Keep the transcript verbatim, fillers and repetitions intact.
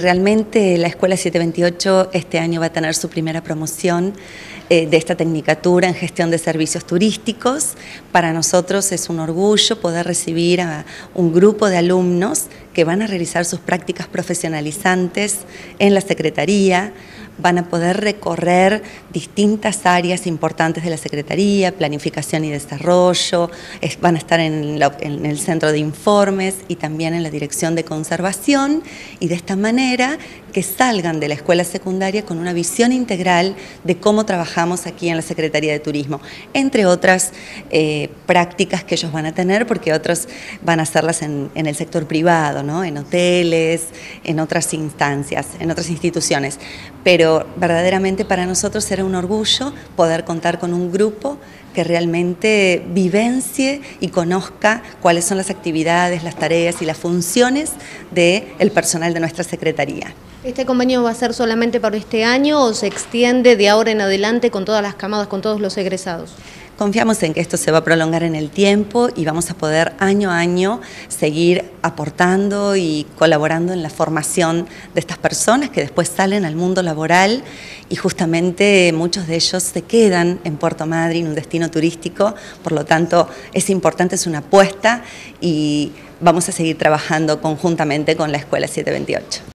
Realmente la Escuela setecientos veintiocho este año va a tener su primera promoción eh, de esta tecnicatura en gestión de servicios turísticos. Para nosotros es un orgullo poder recibir a un grupo de alumnos que van a realizar sus prácticas profesionalizantes en la Secretaría. Van a poder recorrer distintas áreas importantes de la Secretaría, planificación y desarrollo, es, van a estar en, la, en el centro de informes y también en la dirección de conservación, y de esta manera que salgan de la escuela secundaria con una visión integral de cómo trabajamos aquí en la Secretaría de Turismo, entre otras eh, prácticas que ellos van a tener, porque otros van a hacerlas en, en el sector privado, ¿no? En hoteles, en otras instancias, en otras instituciones. Pero verdaderamente para nosotros será un orgullo poder contar con un grupo que realmente vivencie y conozca cuáles son las actividades, las tareas y las funciones del personal de nuestra Secretaría. ¿Este convenio va a ser solamente para este año o se extiende de ahora en adelante con todas las camadas, con todos los egresados? Confiamos en que esto se va a prolongar en el tiempo y vamos a poder año a año seguir aportando y colaborando en la formación de estas personas que después salen al mundo laboral, y justamente muchos de ellos se quedan en Puerto Madryn, un destino turístico. Por lo tanto es importante, es una apuesta, y vamos a seguir trabajando conjuntamente con la Escuela setecientos veintiocho.